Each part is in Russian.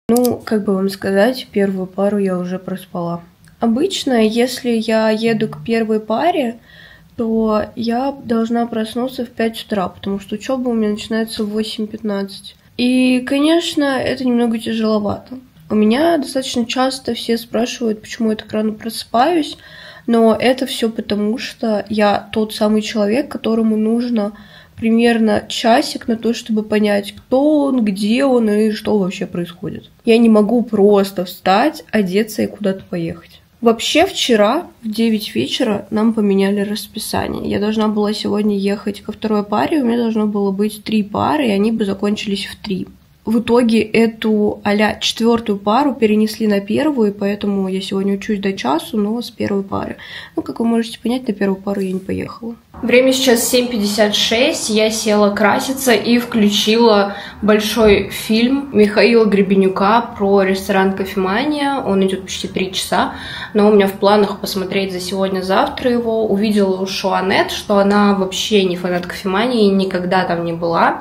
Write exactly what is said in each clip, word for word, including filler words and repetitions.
Ну, как бы вам сказать, первую пару я уже проспала. Обычно, если я еду к первой паре, то я должна проснуться в пять утра, потому что учеба у меня начинается в восемь пятнадцать. И, конечно, это немного тяжеловато. У меня достаточно часто все спрашивают, почему я так рано просыпаюсь, но это все потому, что я тот самый человек, которому нужно примерно часик на то, чтобы понять, кто он, где он и что вообще происходит. Я не могу просто встать, одеться и куда-то поехать. Вообще вчера в девять вечера нам поменяли расписание. Я должна была сегодня ехать ко второй паре, у меня должно было быть три пары, и они бы закончились в три. В итоге эту а-ля четвертую пару перенесли на первую, поэтому я сегодня учусь до часу, но с первой пары. Ну, как вы можете понять, на первую пару я не поехала. Время сейчас семь пятьдесят шесть, я села краситься и включила большой фильм Михаила Гребенюка про ресторан «Кофемания». Он идет почти три часа, но у меня в планах посмотреть за сегодня-завтра его. Увидела у Шуанет, что она вообще не фанат «Кофемании», никогда там не была,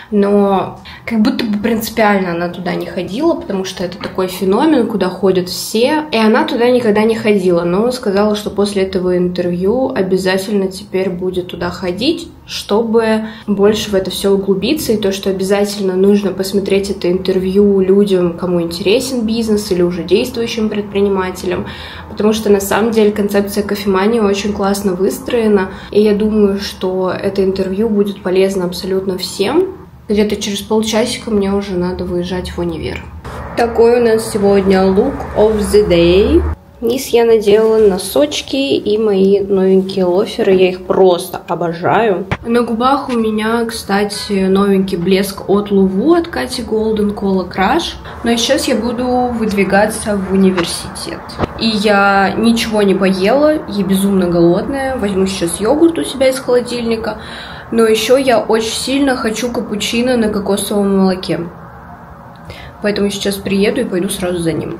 но как будто бы принципиально она туда не ходила, потому что это такой феномен, куда ходят все, и она туда никогда не ходила, но сказала, что после этого интервью обязательно теперь будет будет туда ходить, чтобы больше в это все углубиться, и то, что обязательно нужно посмотреть это интервью людям, кому интересен бизнес или уже действующим предпринимателям, потому что на самом деле концепция кофемании очень классно выстроена, и я думаю, что это интервью будет полезно абсолютно всем. Где-то через полчасика мне уже надо выезжать в универ. Такой у нас сегодня look of the day. Низ я надела носочки и мои новенькие лоферы, я их просто обожаю. На губах у меня, кстати, новенький блеск от Луву, от Кати Голден, Cola Crush. Но сейчас я буду выдвигаться в университет. И я ничего не поела, я безумно голодная, возьму сейчас йогурт у себя из холодильника. Но еще я очень сильно хочу капучино на кокосовом молоке. Поэтому сейчас приеду и пойду сразу за ним.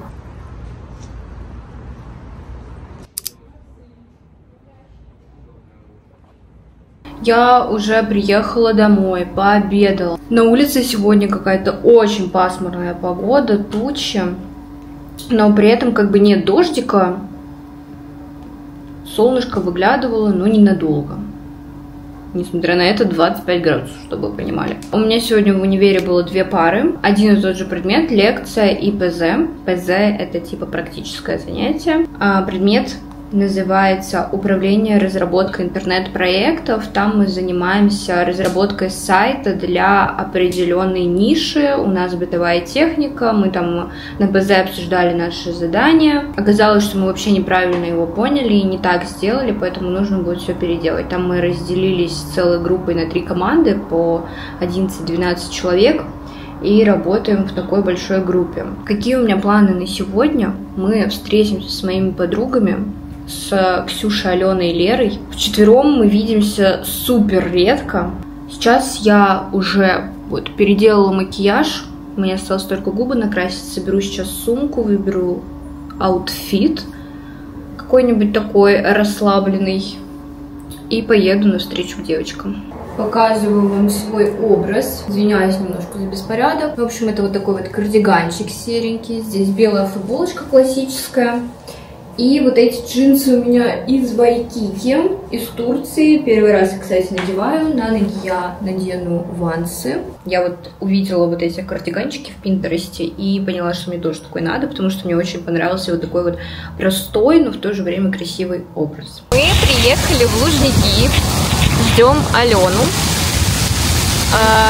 Я уже приехала домой, пообедала. На улице сегодня какая-то очень пасмурная погода, тучи, но при этом как бы нет дождика. Солнышко выглядывало, но ненадолго. Несмотря на это, двадцать пять градусов, чтобы вы понимали. У меня сегодня в универе было две пары. Один и тот же предмет, лекция и ПЗ. ПЗ — это типа практическое занятие. А предмет называется «Управление разработкой интернет-проектов». Там мы занимаемся разработкой сайта для определенной ниши. У нас бытовая техника, мы там на ПЗ обсуждали наши задания. Оказалось, что мы вообще неправильно его поняли и не так сделали, поэтому нужно будет все переделать. Там мы разделились целой группой на три команды по одиннадцать-двенадцать человек и работаем в такой большой группе. Какие у меня планы на сегодня? Мы встретимся с моими подругами, с Ксюшей, Аленой и Лерой. Вчетвером мы видимся супер редко. Сейчас я уже вот переделала макияж. Мне осталось только губы накрасить. Соберу сейчас сумку, выберу аутфит какой-нибудь такой расслабленный и поеду навстречу к девочкам. Показываю вам свой образ. Извиняюсь немножко за беспорядок. В общем, это вот такой вот кардиганчик серенький. Здесь белая футболочка классическая. И вот эти джинсы у меня из Вайкики, из Турции. Первый раз, кстати, надеваю. На ноги я надену вансы. Я вот увидела вот эти кардиганчики в Пинтересте и поняла, что мне тоже такой надо, потому что мне очень понравился вот такой вот простой, но в то же время красивый образ. Мы приехали в Лужники. Ждем Алену. А,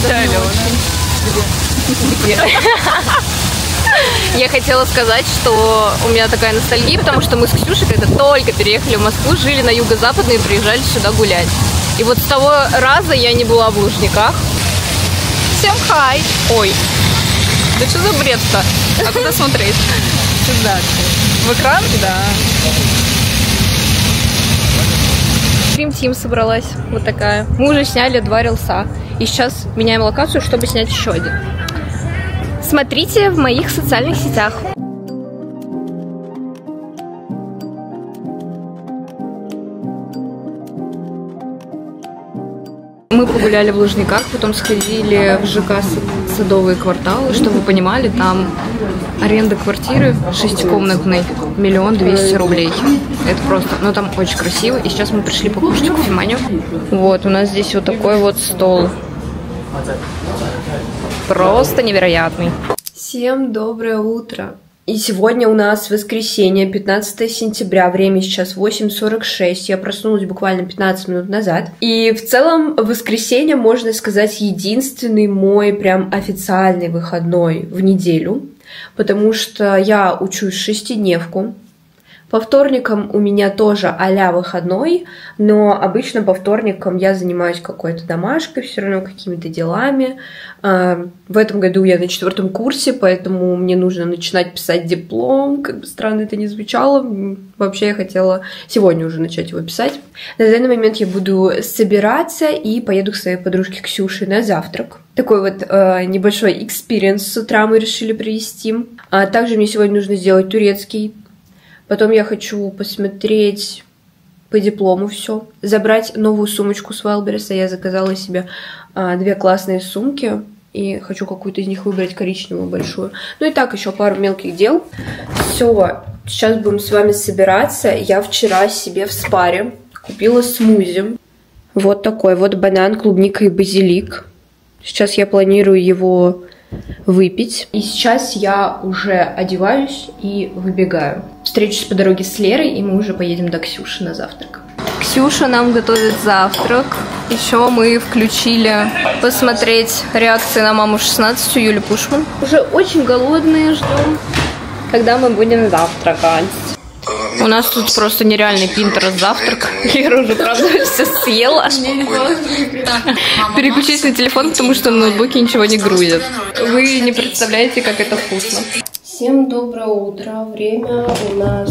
Я хотела сказать, что у меня такая ностальгия, потому что мы с Ксюшей, когда только переехали в Москву, жили на юго-западной и приезжали сюда гулять. И вот с того раза я не была в Лужниках. Всем хай! Ой, да что за бред-то? А куда смотреть? Сюда. В экран? Да. Дрим-тим собралась, вот такая. Мы уже сняли два рилса. И сейчас меняем локацию, чтобы снять еще один. Смотрите в моих социальных сетях. Мы погуляли в Лужниках, потом сходили в ЖК Садовые кварталы, чтобы вы понимали, там аренда квартиры шестикомнатной миллион двести рублей. Это просто, ну там очень красиво. И сейчас мы пришли покушать кофеманию. Вот, у нас здесь вот такой вот стол. Просто невероятный. Всем доброе утро. И сегодня у нас воскресенье, пятнадцатое сентября, время сейчас восемь сорок шесть, я проснулась буквально пятнадцать минут назад. И в целом воскресенье, можно сказать, единственный мой прям официальный выходной в неделю, потому что я учусь шестидневку. По вторникам у меня тоже а-ля выходной, но обычно по вторникам я занимаюсь какой-то домашкой, все равно какими-то делами. В этом году я на четвертом курсе, поэтому мне нужно начинать писать диплом, как бы странно это ни звучало. Вообще я хотела сегодня уже начать его писать. На данный момент я буду собираться и поеду к своей подружке Ксюше на завтрак. Такой вот э, небольшой экспириенс с утра мы решили провести. А также мне сегодня нужно сделать турецкий. Потом я хочу посмотреть по диплому все, забрать новую сумочку с Вайлдберриса. Я заказала себе а, две классные сумки и хочу какую-то из них выбрать коричневую большую. Ну и так еще пару мелких дел. Все, сейчас будем с вами собираться. Я вчера себе в Спаре купила смузи. Вот такой вот банан, клубника и базилик. Сейчас я планирую его выпить. И сейчас я уже одеваюсь и выбегаю. Встречусь по дороге с Лерой, и мы уже поедем до Ксюши на завтрак. Ксюша нам готовит завтрак. Еще мы включили посмотреть реакции на маму шестнадцать у Юли Пушман. Уже очень голодные, ждем, когда мы будем завтракать. У нас тут просто нереальный пинтерест завтрак. Лера уже, правда, все съела. Переключись на телефон, потому что на ноутбуке ничего не грузит. Вы не представляете, как это вкусно. Всем доброе утро. Время у нас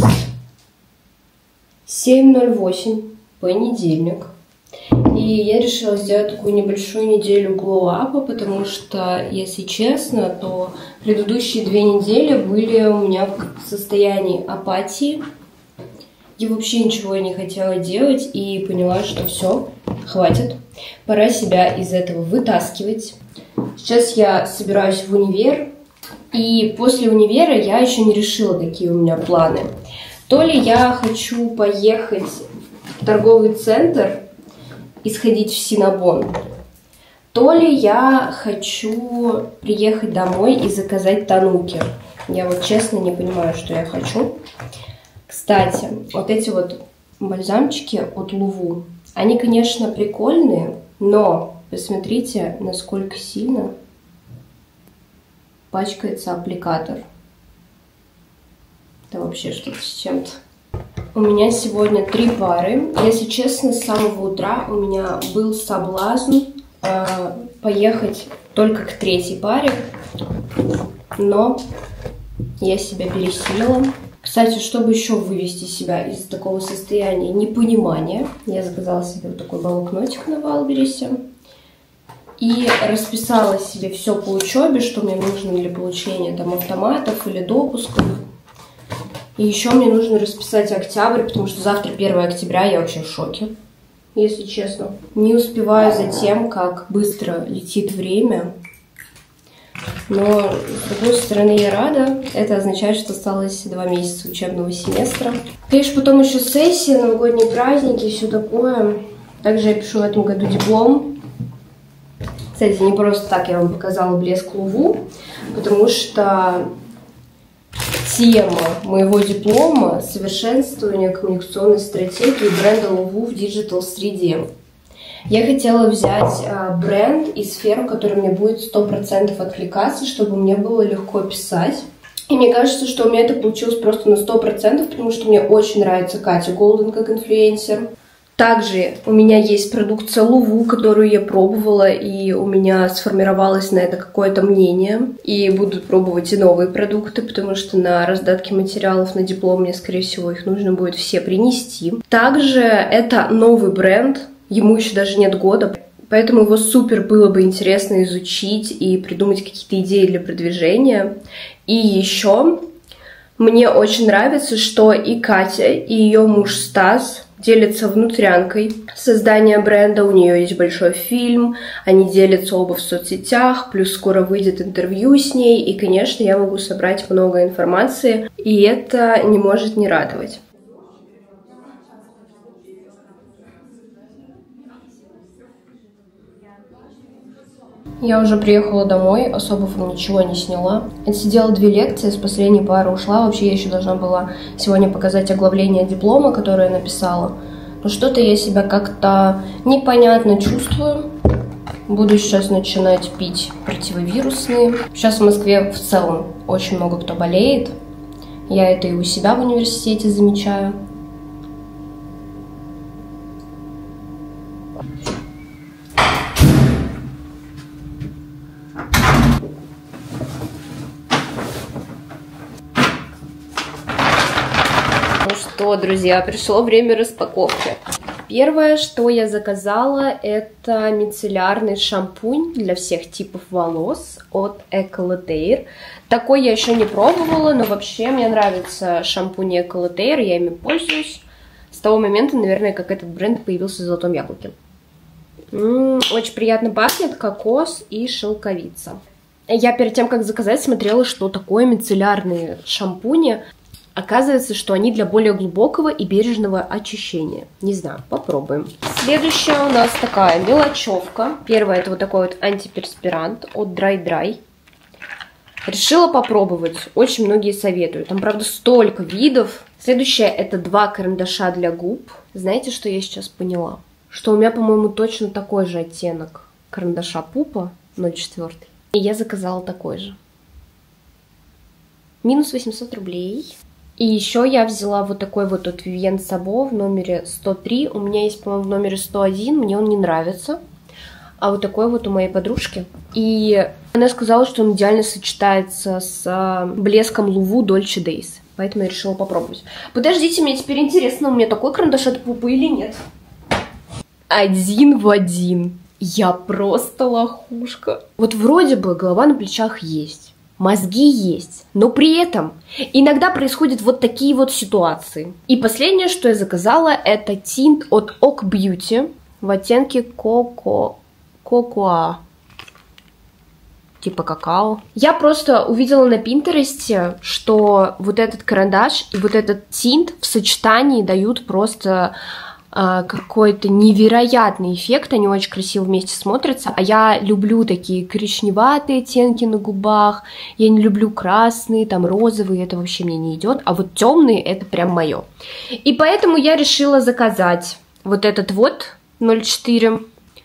семь ноль восемь, понедельник. И я решила сделать такую небольшую неделю глоу-апа, потому что, если честно, то предыдущие две недели были у меня в состоянии апатии. Я вообще ничего не хотела делать и поняла, что все, хватит. Пора себя из этого вытаскивать. Сейчас я собираюсь в универ. И после универа я еще не решила, какие у меня планы. То ли я хочу поехать в торговый центр и сходить в Синабон, то ли я хочу приехать домой и заказать тануки. Я вот честно не понимаю, что я хочу. Кстати, вот эти вот бальзамчики от Луву, они, конечно, прикольные, но посмотрите, насколько сильно пачкается аппликатор. Это вообще что-то с чем-то. У меня сегодня три пары. Если честно, с самого утра у меня был соблазн э, поехать только к третьей паре, но я себя пересилила. Кстати, чтобы еще вывести себя из такого состояния непонимания, я заказала себе вот такой блокнотик на Вайлдберрисе и расписала себе все по учебе, что мне нужно для получения там автоматов или допусков. И еще мне нужно расписать октябрь, потому что завтра первое октября, я вообще в шоке, если честно. Не успеваю за тем, как быстро летит время. Но, с другой стороны, я рада. Это означает, что осталось два месяца учебного семестра. Конечно, потом еще сессия, новогодние праздники и все такое. Также я пишу в этом году диплом. Кстати, не просто так я вам показала блеск Луву, потому что тема моего диплома — совершенствование коммуникационной стратегии бренда Луву в диджитал-среде. Я хотела взять а, бренд и сферу, которая мне будет сто процентов откликаться, чтобы мне было легко писать. И мне кажется, что у меня это получилось просто на сто процентов, потому что мне очень нравится Катя Голден как инфлюенсер. Также у меня есть продукция Луву, которую я пробовала, и у меня сформировалось на это какое-то мнение. И буду пробовать и новые продукты, потому что на раздатке материалов на диплом мне, скорее всего, их нужно будет все принести. Также это новый бренд, ему еще даже нет года, поэтому его супер было бы интересно изучить и придумать какие-то идеи для продвижения. И еще мне очень нравится, что и Катя, и ее муж Стас делится внутрянкой создания бренда, у нее есть большой фильм, они делятся оба в соцсетях, плюс скоро выйдет интервью с ней, и, конечно, я могу собрать много информации, и это не может не радовать. Я уже приехала домой, особо ничего не сняла. Отсидела две лекции, с последней пары ушла. Вообще я еще должна была сегодня показать оглавление диплома, которое я написала. Но что-то я себя как-то непонятно чувствую. Буду сейчас начинать пить противовирусные. Сейчас в Москве в целом очень много кто болеет. Я это и у себя в университете замечаю. Ну что, друзья, пришло время распаковки. Первое, что я заказала, это мицеллярный шампунь для всех типов волос от Ecolater. Такой я еще не пробовала, но вообще мне нравится шампунь Ecolater, я ими пользуюсь с того момента, наверное, как этот бренд появился в Золотом Яблоке. М-м, очень приятно пахнет, кокос и шелковица. Я перед тем, как заказать, смотрела, что такое мицеллярные шампуни. Оказывается, что они для более глубокого и бережного очищения. Не знаю, попробуем. Следующая у нас такая мелочевка. Первая — это вот такой вот антиперспирант от Dry Dry. Решила попробовать. Очень многие советуют. Там, правда, столько видов. Следующее — это два карандаша для губ. Знаете, что я сейчас поняла? Что у меня, по-моему, точно такой же оттенок карандаша Пупа ноль четыре. И я заказала такой же. Минус восемьсот рублей. И еще я взяла вот такой вот от Vivienne Sabo в номере сто три. У меня есть, по-моему, в номере сто один. Мне он не нравится. А вот такой вот у моей подружки. И она сказала, что он идеально сочетается с блеском Луву Dolce Days. Поэтому я решила попробовать. Подождите, мне теперь интересно, у меня такой карандаш от Пупа или нет? Один в один. Я просто лохушка. Вот вроде бы голова на плечах есть. Мозги есть, но при этом иногда происходят вот такие вот ситуации. И последнее, что я заказала, это тинт от Oak Beauty в оттенке Коко... Кокоа. Типа какао. Я просто увидела на Пинтересте, что вот этот карандаш и вот этот тинт в сочетании дают просто... какой-то невероятный эффект, они очень красиво вместе смотрятся, а я люблю такие коричневатые оттенки на губах, я не люблю красные, там розовые, это вообще мне не идет, а вот темные это прям мое. И поэтому я решила заказать вот этот вот ноль четыре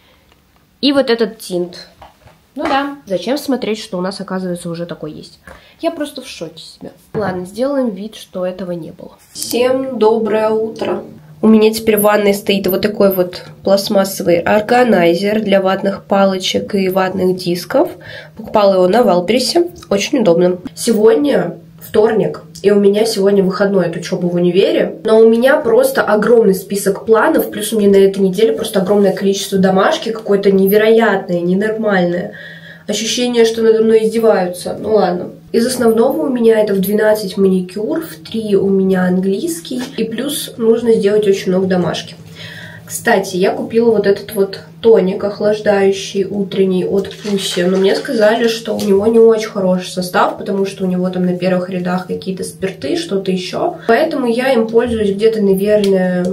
и вот этот тинт. Ну да, зачем смотреть, что у нас, оказывается, уже такой есть. Я просто в шоке себя. Ладно, сделаем вид, что этого не было. Всем доброе утро. У меня теперь в ванной стоит вот такой вот пластмассовый органайзер для ватных палочек и ватных дисков. Покупала его на Валбересе. Очень удобно. Сегодня вторник, и у меня сегодня выходной от учебы в универе. Но у меня просто огромный список планов, плюс у меня на этой неделе просто огромное количество домашки, какое-то невероятное, ненормальное. Ощущение, что надо мной издеваются. Ну ладно. Из основного у меня это в двенадцать маникюр, в три у меня английский, и плюс нужно сделать очень много домашки. Кстати, я купила вот этот вот тоник охлаждающий утренний от Pussy, но мне сказали, что у него не очень хороший состав, потому что у него там на первых рядах какие-то спирты, что-то еще. Поэтому я им пользуюсь где-то, наверное,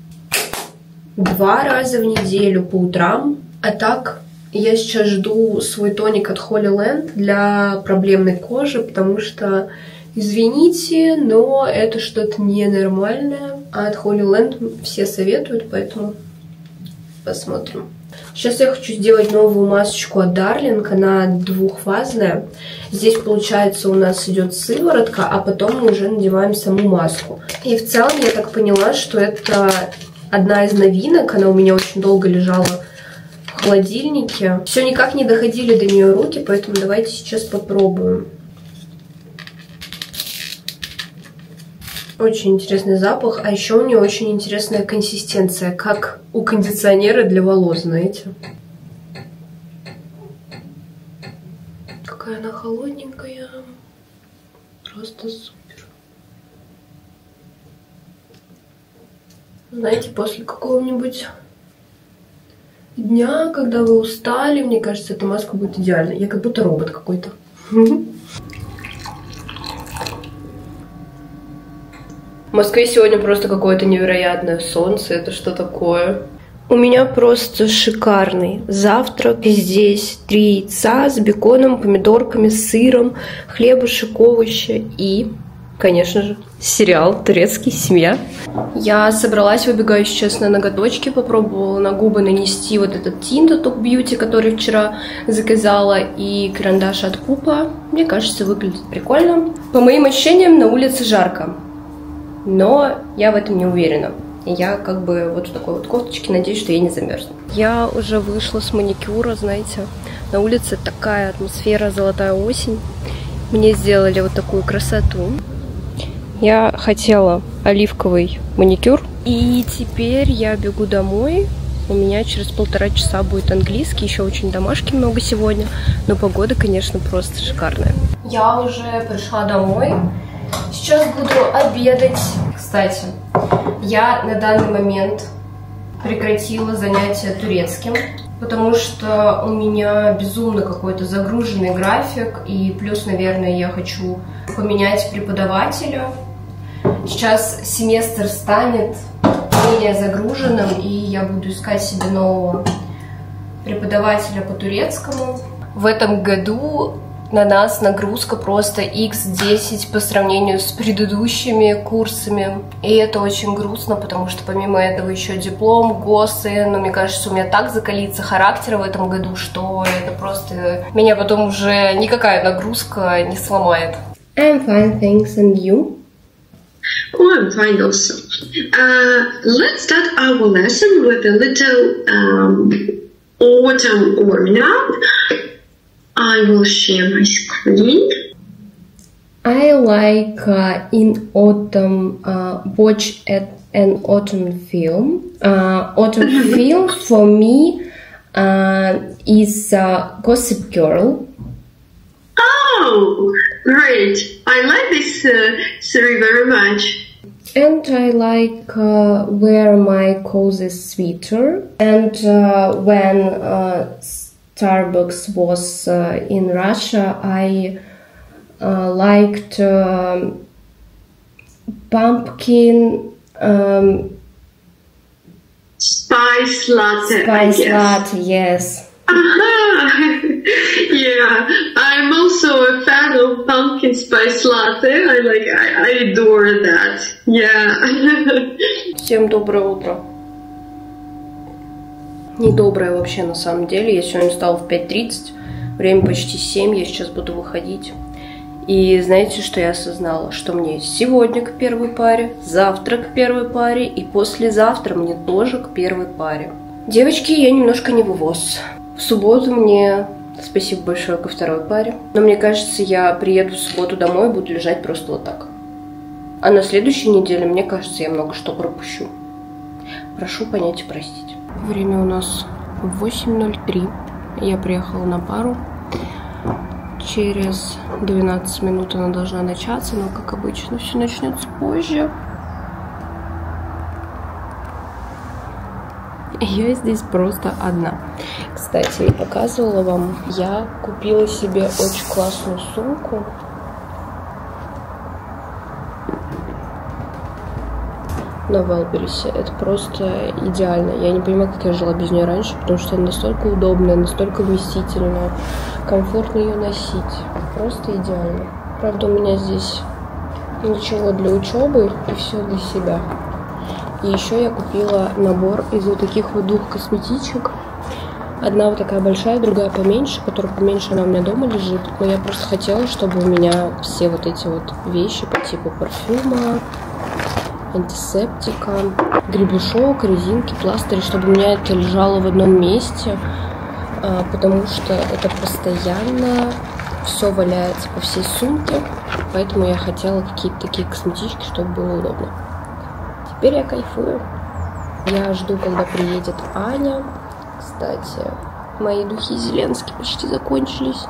два раза в неделю по утрам, а так... Я сейчас жду свой тоник от Holy Land для проблемной кожи, потому что, извините, но это что-то ненормальное. А от Holy Land все советуют, поэтому посмотрим. Сейчас я хочу сделать новую масочку от Darling, она двухфазная. Здесь, получается, у нас идет сыворотка, а потом мы уже надеваем саму маску. И в целом я так поняла, что это одна из новинок, она у меня очень долго лежала в холодильнике. Все никак не доходили до нее руки, поэтому давайте сейчас попробуем. Очень интересный запах, а еще у нее очень интересная консистенция, как у кондиционера для волос, знаете. Какая она холодненькая. Просто супер. Знаете, после какого-нибудь дня, когда вы устали, мне кажется, эта маска будет идеальной. Я как будто робот какой-то. В Москве сегодня просто какое-то невероятное солнце. Это что такое? У меня просто шикарный завтрак. Здесь три яйца с беконом, помидорками, сыром, хлебушек, овощи и, конечно же, сериал «Турецкий. Семья». Я собралась, выбегаю сейчас на ноготочки, попробовала на губы нанести вот этот тинт от Talk Beauty, который вчера заказала, и карандаш от Пупа. Мне кажется, выглядит прикольно. По моим ощущениям, на улице жарко, но я в этом не уверена. Я как бы вот в такой вот кофточке, надеюсь, что я не замерзну. Я уже вышла с маникюра, знаете. На улице такая атмосфера, золотая осень. Мне сделали вот такую красоту. Я хотела оливковый маникюр. И теперь я бегу домой. У меня через полтора часа будет английский. Еще очень домашки много сегодня. Но погода, конечно, просто шикарная. Я уже пришла домой. Сейчас буду обедать. Кстати, я на данный момент прекратила занятия турецким, потому что у меня безумно какой-то загруженный график, и плюс, наверное, я хочу поменять преподавателя. Сейчас семестр станет менее загруженным, и я буду искать себе нового преподавателя по турецкому. В этом году на нас нагрузка просто икс десять по сравнению с предыдущими курсами. И это очень грустно, потому что помимо этого еще диплом, ГОСы. Но мне кажется, у меня так закалится характер в этом году, что это просто меня потом уже никакая нагрузка не сломает. I'm fine, thanks, and you? Oh, I'm fine also. Uh, let's start our lesson with a little um, autumn warm-up. I will share my screen. I like uh, in autumn uh, watch at an autumn film. Uh, autumn film for me uh, is uh, Gossip Girl. Oh, great! I like this uh, series very much. And I like uh, wear my cozy sweater. And uh, when uh, Starbucks was uh, in Russia, I uh, liked uh, pumpkin um, spice latte. Spice I guess. latte, yes. Uh-huh. Yeah, I'm also a fan of pumpkin spice latte. I like, I, I adore that. Yeah. Всем доброе утро. Недоброе вообще на самом деле. Я сегодня встала в пять тридцать, время почти семь, я сейчас буду выходить. И знаете, что я осознала? Что мне сегодня к первой паре, завтра к первой паре и послезавтра мне тоже к первой паре. Девочки, я немножко не вывоз. В субботу мне, спасибо большое, ко второй паре. Но мне кажется, я приеду в субботу домой и буду лежать просто вот так. А на следующей неделе, мне кажется, я много что пропущу. Прошу понять и простить. Время у нас восемь ноль три. Я приехала на пару. Через двенадцать минут она должна начаться, но, как обычно, все начнется позже. Я здесь просто одна. Кстати, я показывала вам, я купила себе очень классную сумку. На Вайлдберрисе. Это просто идеально. Я не понимаю, как я жила без нее раньше, потому что она настолько удобная, настолько вместительная. Комфортно ее носить. Просто идеально. Правда, у меня здесь ничего для учебы и все для себя. И еще я купила набор из вот таких вот двух косметичек. Одна вот такая большая, другая поменьше, которая поменьше, она у меня дома лежит. Но я просто хотела, чтобы у меня все вот эти вот вещи по типу парфюма, антисептика, гребешок, резинки, пластыри, чтобы у меня это лежало в одном месте, потому что это постоянно все валяется по всей сумке, поэтому я хотела какие-то такие косметички, чтобы было удобно. Теперь я кайфую. Я жду, когда приедет Аня. Кстати, мои духи Зеленский почти закончились.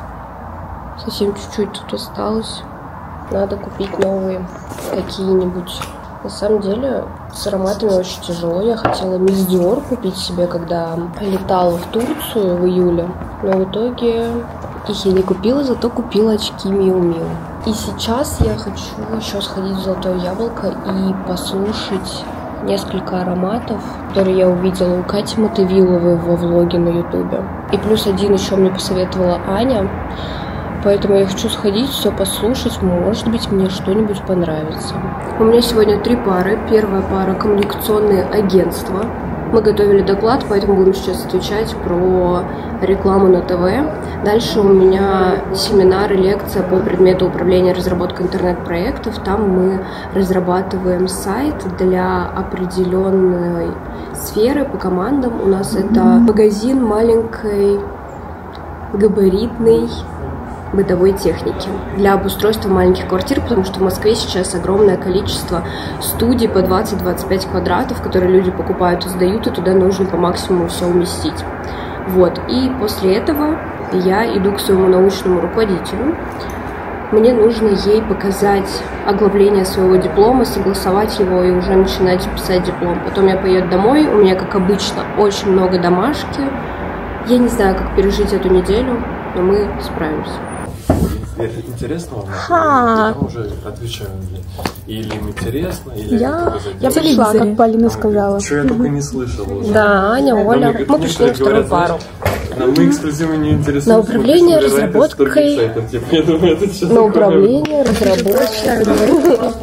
Совсем чуть-чуть тут осталось. Надо купить новые какие-нибудь На самом деле, с ароматами очень тяжело. Я хотела Мисс Диор купить себе, когда летала в Турцию в июле. Но в итоге их я не купила, зато купила очки Миу Миу. И сейчас я хочу еще сходить в Золотое Яблоко и послушать несколько ароматов, которые я увидела у Кати Мотовиловой во влоге на ютубе. И плюс один еще мне посоветовала Аня. Поэтому я хочу сходить, все послушать, может быть, мне что-нибудь понравится. У меня сегодня три пары. Первая пара — коммуникационные агентства. Мы готовили доклад, поэтому будем сейчас отвечать про рекламу на ТВ. Дальше у меня семинар и лекция по предмету управления разработкой интернет-проектов. Там мы разрабатываем сайт для определенной сферы по командам. У нас это магазин маленькой габаритной бытовой техники для обустройства маленьких квартир, потому что в Москве сейчас огромное количество студий по двадцать-двадцать пять квадратов, которые люди покупают и сдают, и туда нужно по максимуму все уместить. Вот, и после этого я иду к своему научному руководителю. Мне нужно ей показать оглавление своего диплома, согласовать его и уже начинать писать диплом. Потом я поеду домой, у меня, как обычно, очень много домашки. Я не знаю, как пережить эту неделю, но мы справимся. Это интересно вам? Я уже отвечаю. Или им интересно, или... Я, я пришла, как Полина сказала. Что я только не слышал уже. Да, Аня, Оля. Мы пришли на вторую пару. Нам мы эксклюзивно не интересуем. На управление разработкой. На управление разработкой.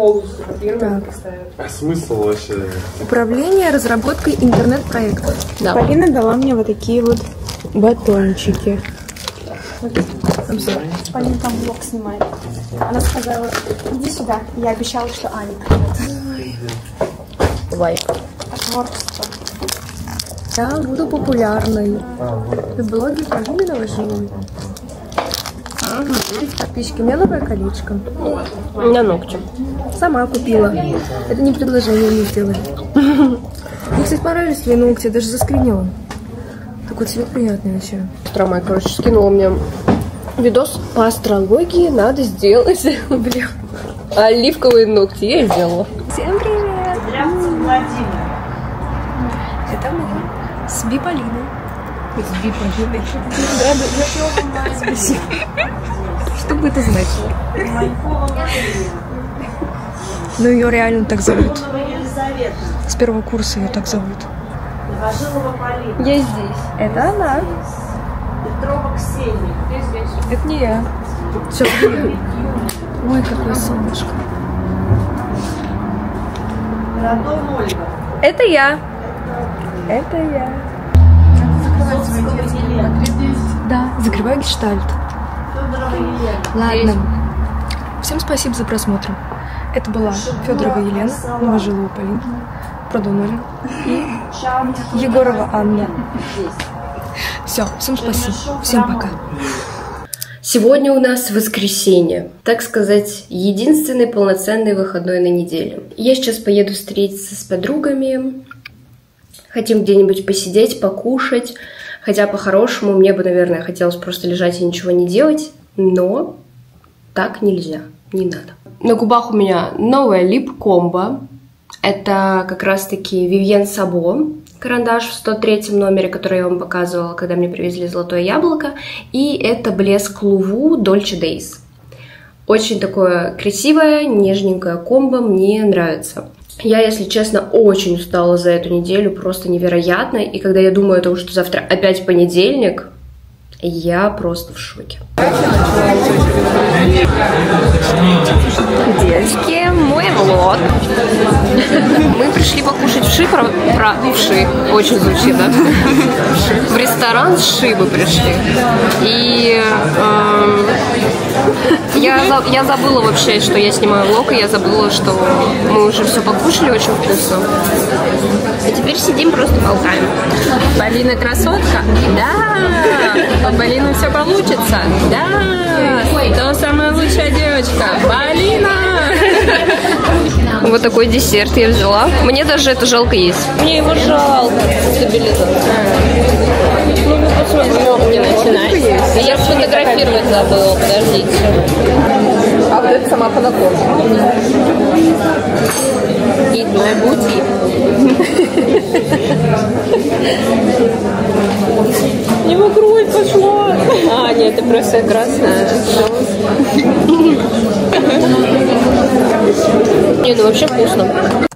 А смысл вообще? Управление разработкой интернет-проектов. Да. Полина дала мне вот такие вот батончики. Полина там влог снимает. Она сказала: иди сюда. Я обещала, что Аня придет. Давай. Творчество. Я буду популярной. В блоге Полины Новожиловой. Подписчики, у меня новое колечко. У меня ногти. Сама купила. Это не предложение мне сделали. Мне, кстати, понравились твои ногти, я даже заскринила. Такой цвет приятный вообще. Сестра моя, короче, скинула мне видос по астрологии, надо сделать. Блин. Оливковые ногти я и сделала. Всем привет! Здравствуйте, Владимир. Это мы с Би Полиной. С Би Полиной. Да, да, спасибо. Что бы это значило? Ну, ее реально так зовут. С первого курса ее так зовут. Новожилова Полина. Я здесь. Это она. Петрова Ксения. Ты здесь. Это не я. Все, ой, какое солнышко. Родом Ольга. Это я. Это я. Да, закрывай гештальт. Федорова Елена. Ладно. Всем спасибо за просмотр. Это была Федорова Елена, Новожилова Полина, Продунули и Егорова Анна. Все, всем спасибо. Всем пока. Сегодня у нас воскресенье, так сказать, единственный полноценный выходной на неделе. Я сейчас поеду встретиться с подругами, хотим где-нибудь посидеть, покушать, хотя по-хорошему мне бы, наверное, хотелось просто лежать и ничего не делать, но так нельзя, не надо. На губах у меня новая лип-комбо, это как раз-таки Vivienne Sabo. Карандаш в сто третьем номере, который я вам показывала, когда мне привезли Золотое Яблоко. И это блеск Луву Dolce Days. Очень такое красивое, нежненькое комбо, мне нравится. Я, если честно, очень устала за эту неделю, просто невероятно. И когда я думаю о том, что завтра опять понедельник, я просто в шоке. Девочки, мой влог. Мы пришли покушать вши, про, про вши, очень звучит, да? В ресторан с Шибы пришли. И э, я, я забыла вообще, что я снимаю влог, и я забыла, что мы уже все покушали очень вкусно. И теперь сидим, просто болтаем. Полина красотка? Да! У Полины все получится? Да! То самая лучшая девочка! Полина! Вот такой десерт я взяла. Мне даже это жалко есть. Мне его жалко. Стабилизатор. Ну, вы посмотрите. Не начинайте. Я сфотографировать забыла, подождите. идет сама по наклону. Идное бути. Его кровь пошла. А, нет, это просто красная. Не, ну вообще вкусно.